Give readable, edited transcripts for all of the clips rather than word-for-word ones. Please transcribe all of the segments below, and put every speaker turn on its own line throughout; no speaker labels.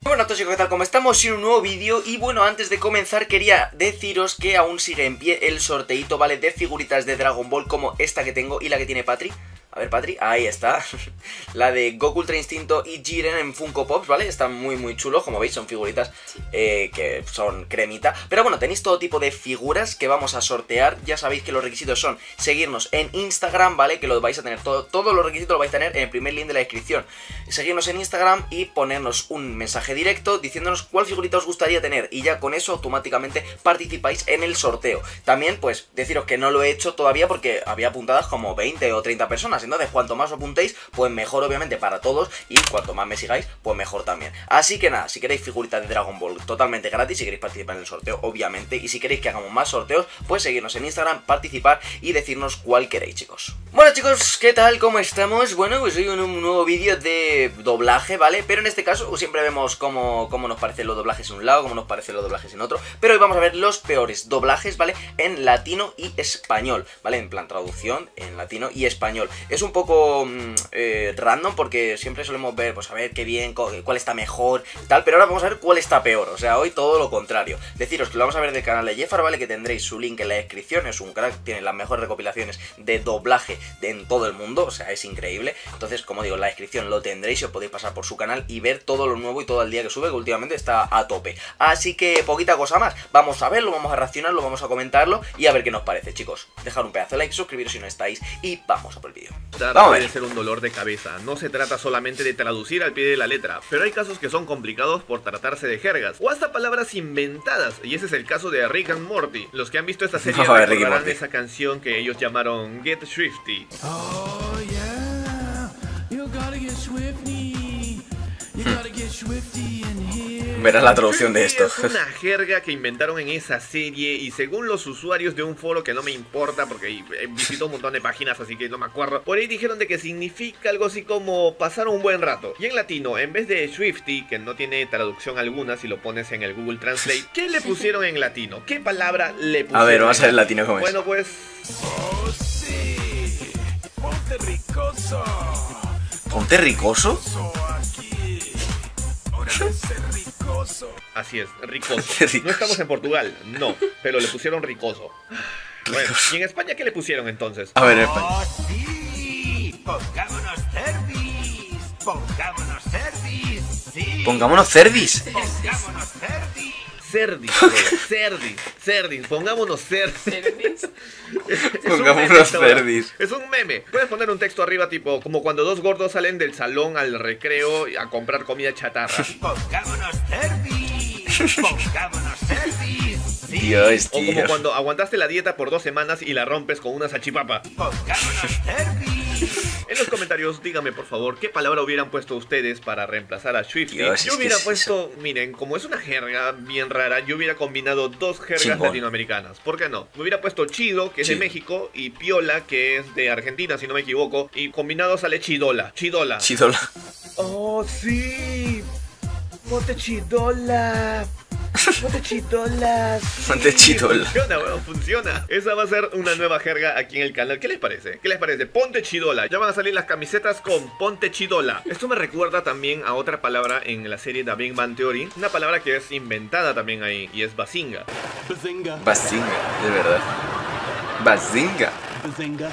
Bueno, chicos, ¿qué tal? ¿Cómo estamos? En un nuevo vídeo. Y bueno, antes de comenzar quería deciros que aún sigue en pie el sorteito, ¿vale? De figuritas de Dragon Ball como esta que tengo y la que tiene Patri. A ver, Patri, ahí está. La de Goku Ultra Instinto y Jiren en Funko Pops, ¿vale? Están muy chulos, como veis, son figuritas que son cremita. Pero bueno, tenéis todo tipo de figuras que vamos a sortear. Ya sabéis que los requisitos son seguirnos en Instagram, ¿vale? Que lo vais a tener, todos los requisitos los vais a tener en el primer link de la descripción. Seguirnos en Instagram y ponernos un mensaje directo diciéndonos cuál figurita os gustaría tener. Y ya con eso automáticamente participáis en el sorteo. También, pues, deciros que no lo he hecho todavía porque había apuntadas como 20 o 30 personas. Entonces, cuanto más os apuntéis, pues mejor obviamente para todos. Y cuanto más me sigáis, pues mejor también. Así que nada, si queréis figuritas de Dragon Ball totalmente gratis, si queréis participar en el sorteo, obviamente. Y si queréis que hagamos más sorteos, pues seguirnos en Instagram, participar y decirnos cuál queréis, chicos. Bueno, chicos, ¿qué tal? ¿Cómo estamos? Bueno, pues hoy en un nuevo vídeo de doblaje, ¿vale? Pero en este caso siempre vemos cómo nos parecen los doblajes en un lado, cómo nos parecen los doblajes en otro. Pero hoy vamos a ver los peores doblajes, ¿vale? En latino y español, ¿vale? En plan traducción en latino y español. Es un poco random porque siempre solemos ver, pues a ver qué bien, cuál está mejor, tal. Pero ahora vamos a ver cuál está peor, o sea, hoy todo lo contrario. Deciros que lo vamos a ver del canal de Jeffar, ¿vale? Que tendréis su link en la descripción, es un crack, tiene las mejores recopilaciones de doblaje en todo el mundo, o sea, es increíble. Entonces, como digo, en la descripción lo tendréis y os podéis pasar por su canal y ver todo lo nuevo y todo el día que sube, que últimamente está a tope. Así que poquita cosa más, vamos a verlo, vamos a reaccionarlo, vamos a comentarlo y a ver qué nos parece, chicos. Dejad un pedazo de like, suscribiros si no estáis y vamos a por el vídeo.
Puede ser un dolor de cabeza, no se trata solamente de traducir al pie de la letra, pero hay casos que son complicados por tratarse de jergas o hasta palabras inventadas, y ese es el caso de Rick and Morty. Los que han visto esta serie recordarán esa canción que ellos llamaron Get Swifty.
Oh yeah, you gotta get swifty. You gotta get swifty in here.
Verás la traducción de esto.
Es una jerga que inventaron en esa serie y según los usuarios de un foro que no me importa porque visitó un montón de páginas así que no me acuerdo, por ahí dijeron de que significa algo así como pasar un buen rato. Y en latino, en vez de Swifty, que no tiene traducción alguna si lo pones en el Google Translate, ¿qué le pusieron en latino? ¿Qué palabra le pusieron?
A ver, vamos a ver el latino cómo es.
Bueno, pues...
Oh sí, ponte ricoso.
¿Ponte ricoso?
Así es, ricoso. No estamos en Portugal, no, pero le pusieron ricoso. Bueno, ¿y en España qué le pusieron entonces?
A ver, en España.
Oh sí, pongámonos cervis. Pongámonos cervis. Sí.
Pongámonos cerdis.
Pongámonos cervis.
Cerdis, pongámonos cerdis.
Pongámonos cerdis.
Es un meme. Puedes poner un texto arriba tipo como cuando dos gordos salen del salón al recreo a comprar comida chatarra.
Pongámonos cervis. Pongámonos cervis. Sí.
Dios,
O como
tío.
cuando aguantaste la dieta por 2 semanas y la rompes con una salchipapa.
Pongámonos cervis.
En los comentarios díganme por favor qué palabra hubieran puesto ustedes para reemplazar a Swifty.
Dios,
Yo
es que
hubiera
es
puesto, miren, como es una jerga bien rara, yo hubiera combinado dos jergas
Chingón.
latinoamericanas. ¿Por qué no? Me hubiera puesto chido, que es de
Chido.
México, y piola, que es de Argentina, si no me equivoco, y combinado sale chidola. Chidola.
Chidola.
Oh, sí. Ponte chidola. Ponte chidolas.
Ponte chidola.
Funciona, weón, funciona. Esa va a ser una nueva jerga aquí en el canal. ¿Qué les parece? ¿Qué les parece? Ponte chidola. Ya van a salir las camisetas con ponte chidola. Esto me recuerda también a otra palabra en la serie The Big Bang Theory. Una palabra que es inventada también ahí y es bazinga.
Bazinga.
Bazinga, de verdad. Bazinga.
Bazinga.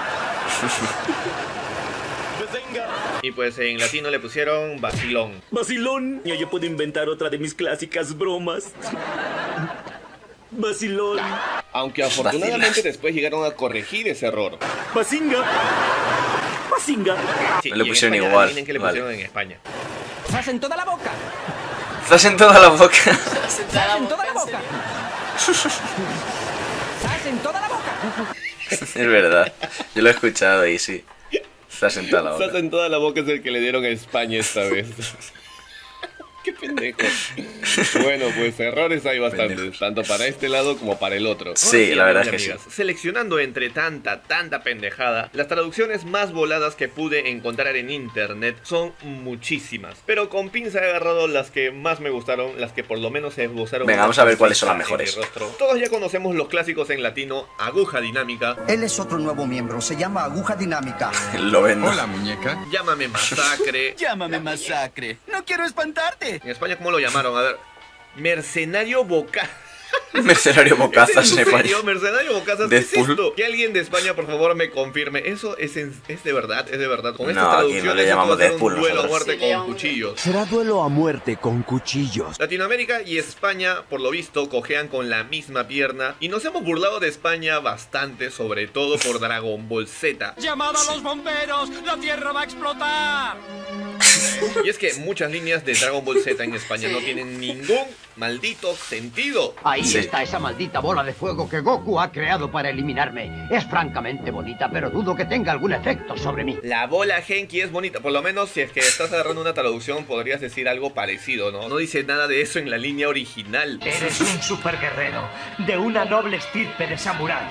Bazinga.
Y pues en latino le pusieron vacilón.
Vacilón. Yo puedo inventar otra de mis clásicas bromas. Vacilón.
Aunque afortunadamente después llegaron a corregir ese error.
Bazinga. Bazinga.
Sí,
Me lo
y en
pusieron
España,
igual,
adivinen qué le
vale.
pusieron en España.
¡Zas en toda la boca!
Estás en toda la boca.
¡Zas en toda la boca! ¡Zas en toda la boca!
Es verdad. Yo lo he escuchado y sí. Estás en toda la boca.
Estás en toda la boca es el que le dieron a España esta vez. Qué pendejo. Bueno, pues errores hay bastantes,
Pendejos.
tanto para este lado como para el otro.
Sí,
Ahora
la verdad es
amigas
que
y amigas, seleccionando entre tanta pendejada, las traducciones más voladas que pude encontrar en internet son muchísimas. Pero con pinza he agarrado las que más me gustaron, las que por lo menos se esbozaron.
Venga, vamos a ver cuáles son las mejores.
Todos ya conocemos los clásicos en latino, aguja dinámica,
Él es otro nuevo miembro, se llama Aguja Dinámica.
Lo vendo.
Hola, muñeca.
llámame masacre.
Llámame masacre. No quiero espantarte.
En España, ¿cómo lo llamaron? A ver, mercenario boca.
Mercenario Bocazas en España.
Mercenario Bocazas, ¿qué es esto? Que alguien de España, por favor, me confirme. Eso es de verdad, es de verdad. Con estas traducciones,
no le llamamos
Deadpool, un duelo a
nosotros.
muerte con cuchillos.
Será duelo a muerte con cuchillos.
Latinoamérica y España, por lo visto, cojean con la misma pierna. Y nos hemos burlado de España bastante, sobre todo por Dragon Ball Z.
¡Llamad a los bomberos! ¡La tierra va a explotar!
Y es que muchas líneas de Dragon Ball Z en España no tienen ningún maldito sentido.
Ahí está esa maldita bola de fuego que Goku ha creado para eliminarme. Es francamente bonita, pero dudo que tenga algún efecto sobre mí.
La bola Genki es bonita. Por lo menos si es que estás agarrando una traducción podrías decir algo parecido, ¿no? No dice nada de eso en la línea original.
Eres un superguerrero de una noble estirpe de samurái.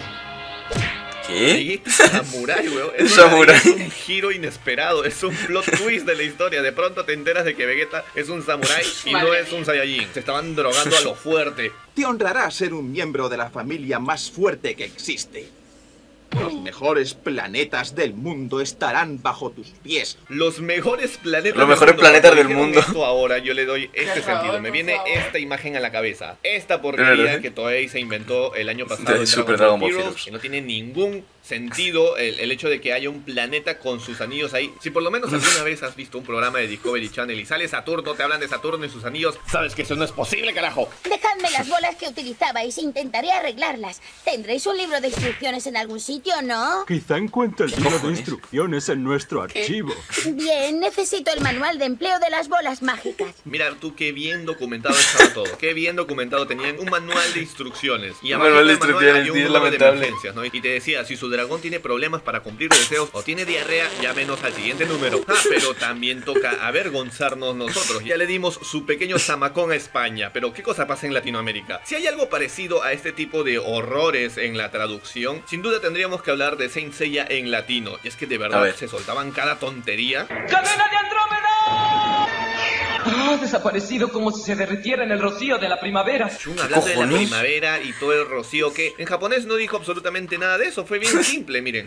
¿Qué?
Vegeta Samurai, weón. Es un giro inesperado, es un plot twist de la historia. De pronto te enteras de que Vegeta es un samurái y no es un Saiyajin. Se estaban drogando a lo fuerte.
Te honrará ser un miembro de la familia más fuerte que existe. Los mejores planetas del mundo estarán bajo tus pies.
Los mejores planetas
Los mejores planetas del mundo.
Esto ahora yo le doy este sentido. Me viene esta imagen a la cabeza. Esta porquería que Toei se inventó el año pasado en
Super Dragon Ball
Heroes,
Heroes.
que no tiene ningún sentido el hecho de que haya un planeta con sus anillos ahí. Si por lo menos alguna vez has visto un programa de Discovery Channel y sale Saturno, te hablan de Saturno y sus anillos, sabes que eso no es posible, carajo.
Dejadme las bolas que utilizabais, intentaré arreglarlas. ¿Tendréis un libro de instrucciones en algún sitio, no?
Quizá encuentre el libro de instrucciones en nuestro archivo.
Bien, necesito el manual de empleo de las bolas mágicas.
Mira tú qué bien documentado estaba todo. Qué bien documentado. Tenían un manual de instrucciones. Y
manual de
había
instrucciones,
un
sí, es
número de
lamentable.
emergencias, ¿no? Y te decía, si su dragón tiene problemas para cumplir deseos o tiene diarrea, llámenos al siguiente número. Pero también toca avergonzarnos nosotros. Ya le dimos su pequeño zamacón a España, pero ¿qué cosa pasa en Latinoamérica? Si hay algo parecido a este tipo de horrores en la traducción, sin duda tendríamos que hablar de Saint Seiya en latino. Y es que de verdad se soltaban cada tontería.
¡Cadena de Andrómeda! Ha desaparecido como si se derritiera en el rocío de la primavera.
Hablando de la primavera y todo el rocío, que en japonés no dijo absolutamente nada de eso. Fue bien simple, miren.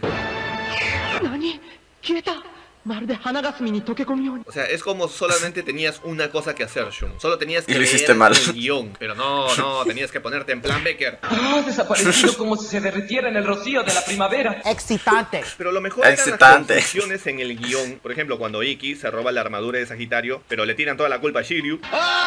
¿Nani? ¿Quieta?
O sea, es como solamente tenías una cosa que hacer, Shun. Solo tenías que
Y lo
leer
hiciste mal.
el guión. Pero no, tenías que ponerte en plan Becker.
Ha desaparecido como si se derritiera en el rocío de la primavera.
Excitante.
Pero lo mejor eran las confusiones en el guión. Por ejemplo, cuando Ikki se roba la armadura de Sagitario, pero le tiran toda la culpa a Shiryu.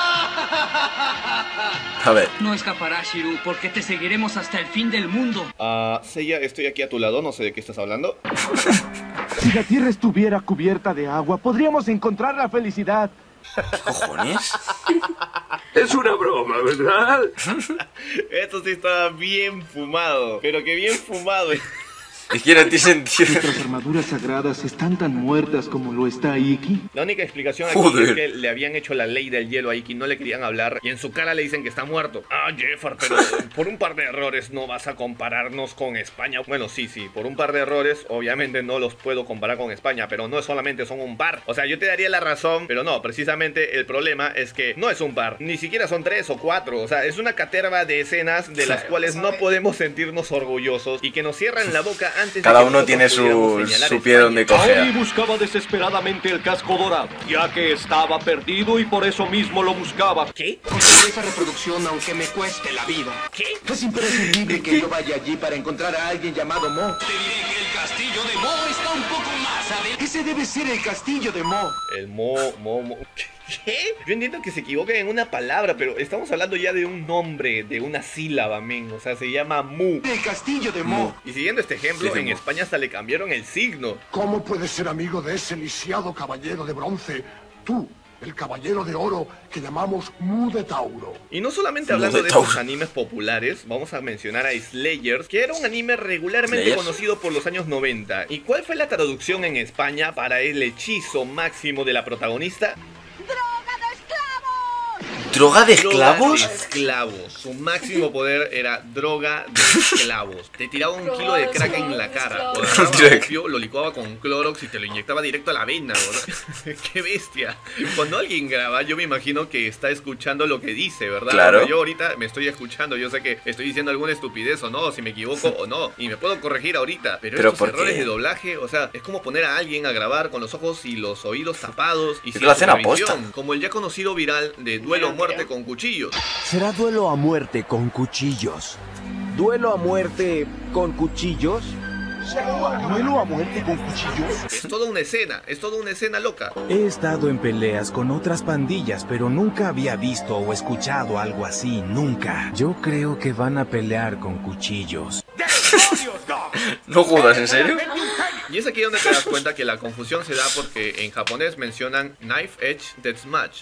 A ver.
No escaparás, Shiru, porque te seguiremos hasta el fin del mundo.
Seiya, estoy aquí a tu lado, no sé de qué estás hablando.
Si la tierra estuviera cubierta de agua, podríamos encontrar la felicidad.
¿Qué cojones?
Es una broma, ¿verdad?
Esto sí estaba bien fumado, pero que bien fumado.
Es que no tiene sentido.
Nuestras armaduras sagradas están tan muertas como lo está Ikki.
La única explicación aquí es que le habían hecho la ley del hielo a Ikki, no le querían hablar y en su cara le dicen que está muerto. Jeffar, pero por un par de errores no vas a compararnos con España. Bueno, sí, por un par de errores obviamente no los puedo comparar con España, pero no solamente son un par. O sea, yo te daría la razón, pero no, precisamente el problema es que no es un par, ni siquiera son 3 o 4. O sea, es una caterva de escenas de las cuales no podemos sentirnos orgullosos y que nos cierran la boca.
Cada uno tiene su pie donde cogea.
Aoi buscaba desesperadamente el casco dorado, ya que estaba perdido y por eso mismo lo buscaba.
¿Qué?
Conseguiré esa reproducción aunque me cueste la vida.
¿Qué?
Es imprescindible que yo vaya allí para encontrar a alguien llamado Mo.
Te diré que el castillo de Mo está un poco más adelante.
Ese debe ser el castillo de Mo.
El Mo. ¿Qué? Yo entiendo que se equivoquen en una palabra, pero estamos hablando ya de un nombre, de una sílaba, men. O sea, se llama Mu.
El castillo de Mo.
Y siguiendo este ejemplo, en España hasta le cambiaron el signo.
¿Cómo puedes ser amigo de ese lisiado caballero de bronce? Tú, el caballero de oro que llamamos Mu de Tauro.
Y no solamente hablando de estos animes populares, vamos a mencionar a Slayers, que era un anime regularmente conocido por los años 90. ¿Y cuál fue la traducción en España para el hechizo máximo de la protagonista?
¿Droga de esclavos?
Droga de esclavos. Su máximo poder era droga de esclavos. Te tiraba un kilo de crack en la cara. O agarraba opio, lo licuaba con Clorox y te lo inyectaba directo a la vena, ¿verdad? ¡Qué bestia! Cuando alguien graba, yo me imagino que está escuchando lo que dice, ¿verdad?
Claro.
Yo ahorita me estoy escuchando, yo sé que estoy diciendo alguna estupidez o no, si me equivoco o no, y me puedo corregir ahorita. Pero estos errores de doblaje, o sea, es como poner a alguien a grabar con los ojos y los oídos tapados y sin
lo hacen aposta.
como el ya conocido viral de duelo a muerte con cuchillos.
¿Será duelo a muerte con cuchillos? ¿Duelo a muerte con cuchillos?
¿Duelo a muerte con cuchillos?
Es toda una escena loca.
He estado en peleas con otras pandillas, pero nunca había visto o escuchado algo así, nunca. Yo creo que van a pelear con cuchillos.
No jodas, ¿en serio?
Y es aquí donde te das cuenta que la confusión se da porque en japonés mencionan Knife Edge Deathmatch.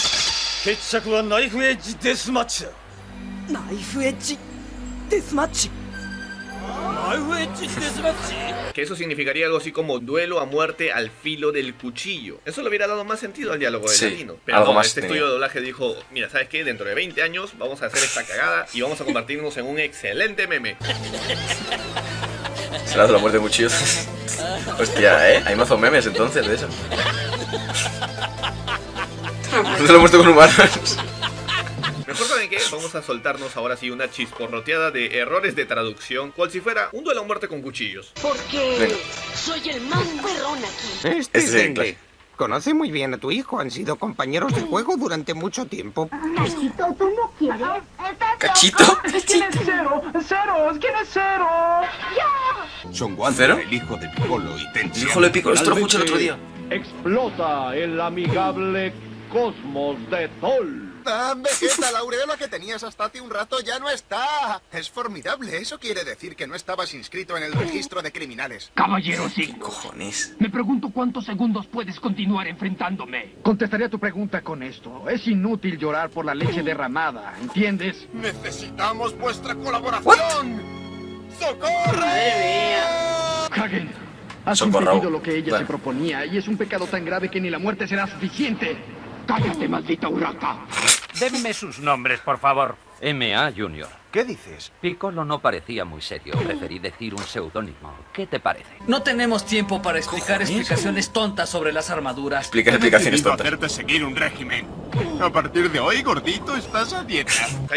Que eso significaría algo así como duelo a muerte al filo del cuchillo. Eso le hubiera dado más sentido al diálogo de latino. Pero
algo
no,
más
este
tenía.
estudio de doblaje dijo, mira, ¿sabes qué? Dentro de 20 años vamos a hacer esta cagada y vamos a convertirnos en un excelente meme.
Será de la muerte de cuchillos. Hostia, hay mazo memes entonces de eso. No lo he puesto con humanos.
Mejor saben que vamos a soltarnos ahora sí una chisporroteada de errores de traducción, cual si fuera un duelo a muerte con cuchillos.
Porque soy el más perrón aquí.
Este es el clase.
Conoce muy bien a tu hijo, han sido compañeros de juego durante mucho tiempo.
Cachito, ¿tú no quieres?
¿Cachito?
¿Quién es Cero? ¡Ceros! ¿Quién es Cero?
Son Wanda,
¿Cero?
el hijo de Piccolo y Tenchi.
Hijo de Piccolo, esto lo escuché el otro día.
Explota el amigable cosmos de Thol.
Ah, Vegeta, la aureola que tenías hasta hace un rato ya no está. Es formidable. Eso quiere decir que no estabas inscrito en el registro de criminales.
Caballero 5.
¿Qué cojones?
Me pregunto cuántos segundos puedes continuar enfrentándome.
Contestaré a tu pregunta con esto. Es inútil llorar por la leche derramada, ¿entiendes?
Necesitamos vuestra colaboración. ¡Socorro!
Hagen, has conseguido lo que ella se proponía y es un pecado tan grave que ni la muerte será suficiente.
¡Cállate, maldita Uraka!
Denme sus nombres, por favor. M.A. Junior.
¿Qué dices?
Piccolo no parecía muy serio. Preferí decir un seudónimo. ¿Qué te parece?
No tenemos tiempo para explicar explicaciones tontas sobre las armaduras.
Explica explicaciones tontas.
hacerte seguir un régimen. A partir de hoy, gordito, estás a dieta.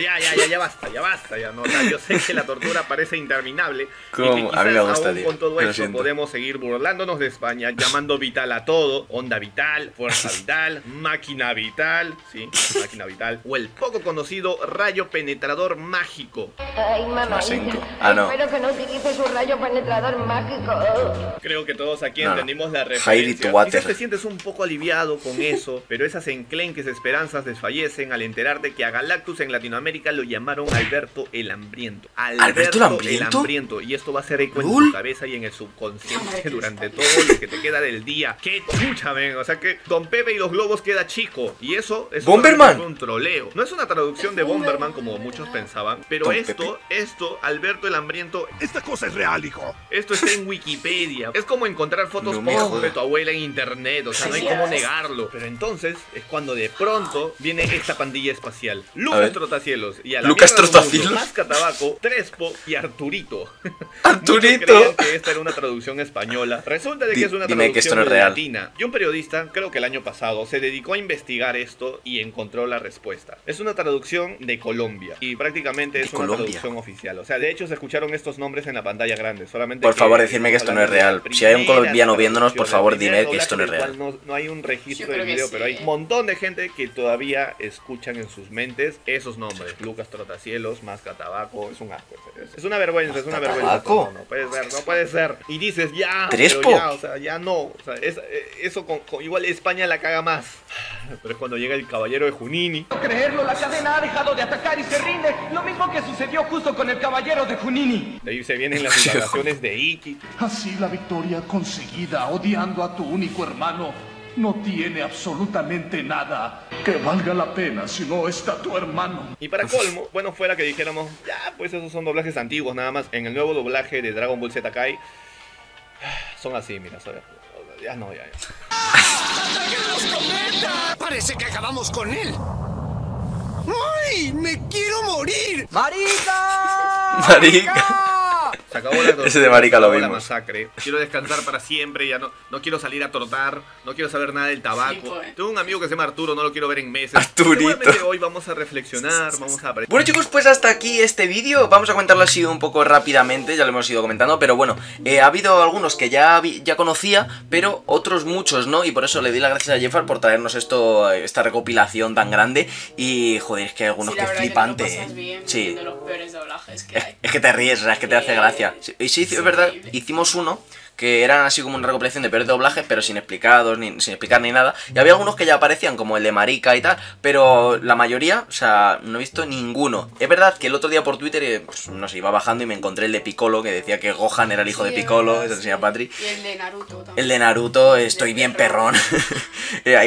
Ya basta, ya no. O sea, yo sé que la tortura parece interminable.
¿Cómo?
Y que
A mí me gusta,
aún
tío.
con todo
Lo
esto
siento.
podemos seguir burlándonos de España, llamando vital a todo, onda vital, fuerza vital, máquina vital, sí, máquina vital, o el poco conocido rayo penetrador mágico.
Ay, mamá.
Ah, no.
Espero que no utilices un rayo penetrador mágico.
Creo que todos aquí
No.
entendimos la
Heidi
referencia.
to water.
Quizás te sientes un poco aliviado con eso, pero esas enclenques esperanzas desfallecen al enterarte que a Galactus en Latinoamérica lo llamaron Alberto el Hambriento.
¿Alberto el Hambriento?
El Hambriento. Y esto va a ser eco en tu cabeza y en el subconsciente durante todo lo que te queda del día. ¡Qué chucha, ven! O sea que Don Pepe y los globos queda chico. Y eso es
¡Bomberman!
un troleo. No es una traducción de Bomberman como muchos pensaban, pero
Don
esto, Alberto el Hambriento,
Esta cosa es real, hijo.
esto está en Wikipedia. Es como encontrar fotos
No me
porno
jodas.
de tu abuela en internet. O sea, no hay cómo negarlo. Pero entonces es cuando de pronto viene esta pandilla espacial.
A
Lucas
ver.
Trotacielos y a la
Lucas
mierda del
Trotacielos.
mundo, Mascatabaco, Trespo y Arturito.
¡Arturito!
Muchos creían que esta era una traducción española. Resulta de que es una
Dime que esto no es
traducción
real.
latina. Y un periodista, creo que el año pasado, se dedicó a investigar esto y encontró la respuesta. Es una traducción de Colombia. Y prácticamente es una
Colombia.
traducción oficial. O sea, de hecho se escucharon estos nombres en la pantalla grande. Solamente
Por
que
favor, decidme que esto no es real. Si hay un colombiano viéndonos, por favor, dime que esto no es real.
No hay un registro
Yo
del
creo que
video,
sí.
pero hay un montón de gente que todavía escuchan en sus mentes esos nombres. Lucas Trotacielos, Mascatabaco, es un asco. Es una vergüenza, es una vergüenza.
¿Mascatabaco?
No puede ser, no puede ser. Y dices, ya,
¿Trespo?
pero ya, o sea, ya no. O sea, eso igual España la caga más. Pero es cuando llega el caballero de Junini.
Creerlo, la cadena ha dejado de atacar y se rinde. Lo mismo que sucedió justo con el caballero de Junini.
De ahí se vienen las indagaciones de Iki.
Así la victoria conseguida odiando a tu único hermano no tiene absolutamente nada que valga la pena si no está tu hermano.
Y para colmo, bueno fuera que dijéramos, ya, pues esos son doblajes antiguos nada más. En el nuevo doblaje de Dragon Ball Z Kai, son así, mira, ¿sabes? Ya no, ya.
¡Parece que acabamos con él!
¡Ay! ¡Me quiero morir!
¡Marica!
Marica.
Se acabó la tortura,
Ese de marica lo
se acabó la
vimos.
masacre. Quiero descansar para siempre, ya no quiero salir a trotar, no quiero saber nada del tabaco. Tengo un amigo que se llama Arturo, no lo quiero ver en meses.
Arturito.
Seguramente hoy vamos a reflexionar, vamos a aprender.
Bueno chicos, pues hasta aquí este vídeo. Vamos a comentarlo así un poco rápidamente, ya lo hemos ido comentando. Pero bueno, ha habido algunos que ya conocía, pero otros muchos no. Y por eso le doy las gracias a Jeffar por traernos esta recopilación tan grande. Y joder, es que hay algunos
Sí,
que
la
es
verdad
flipante.
que te lo pasas bien,
Sí.
viendo los peores doblajes que hay.
Es que te ríes, o sea, es que te hace gracia. Y sí, es verdad, hicimos uno que eran así como una recopilación de peores doblajes, pero sin explicar ni nada. Y había algunos que ya aparecían, como el de Marica y tal, pero la mayoría, o sea, no he visto ninguno. Es verdad que el otro día por Twitter, pues, no sé, iba bajando y me encontré el de Piccolo, que decía que Gohan era el hijo de Piccolo, eso enseña Patri.
Y el de Naruto también.
El de Naruto, estoy bien perrón. Hay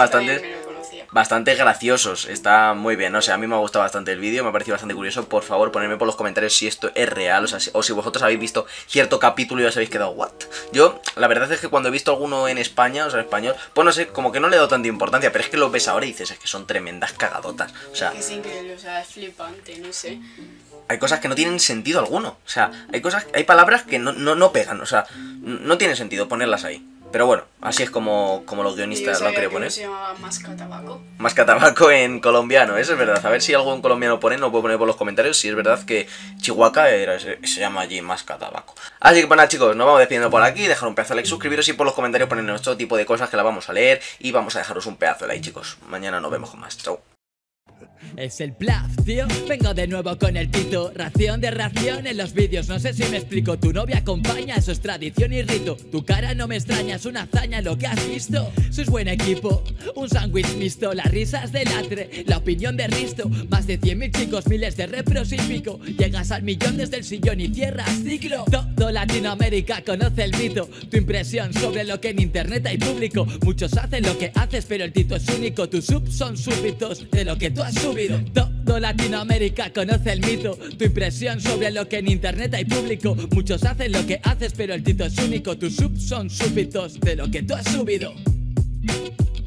bastante graciosos, está muy bien, no sé, a mí me ha gustado bastante el vídeo, me ha parecido bastante curioso. Por favor, ponedme por los comentarios si esto es real, o sea, o si vosotros habéis visto cierto capítulo y os habéis quedado, ¿what? Yo, la verdad es que cuando he visto alguno en España, o sea, en español, pues no sé, como que no le he dado tanta importancia, pero es que lo ves ahora y dices, es que son tremendas cagadotas, o sea...
Es increíble, o sea, es flipante, no sé.
Hay cosas que no tienen sentido alguno, o sea, hay palabras que no pegan, o sea, no tiene sentido ponerlas ahí. Pero bueno, así es como los guionistas lo quieren poner.
Se llama Mascatabaco.
Mascatabaco en colombiano, eso es verdad. A ver si algún colombiano pone, lo puede poner por los comentarios. Si es verdad que Chihuahua se llama allí Mascatabaco. Así que pues nada chicos, nos vamos despidiendo por aquí. Dejar un pedazo de like, suscribiros y por los comentarios ponernos todo tipo de cosas que la vamos a leer. Y vamos a dejaros un pedazo de like chicos. Mañana nos vemos con más, chau.
Es el Plaf, tío, vengo de nuevo con el Tito. Ración de ración en los vídeos, no sé si me explico. Tu novia acompaña, eso es tradición y rito. Tu cara no me extraña, es una hazaña lo que has visto. Sois buen equipo, un sándwich mixto. Las risas de Latre, la opinión de Risto. Más de 100.000 chicos, miles de repros y pico. Llegas al millón desde el sillón y cierras ciclo. Todo Latinoamérica conoce el mito. Tu impresión sobre lo que en internet hay público. Muchos hacen lo que haces, pero el Tito es único. Tus subs son súbitos de lo que tú has subido. Todo Latinoamérica conoce el mito. Tu impresión sobre lo que en internet hay público. Muchos hacen lo que haces, pero el Tito es único. Tus subs son súbitos de lo que tú has subido.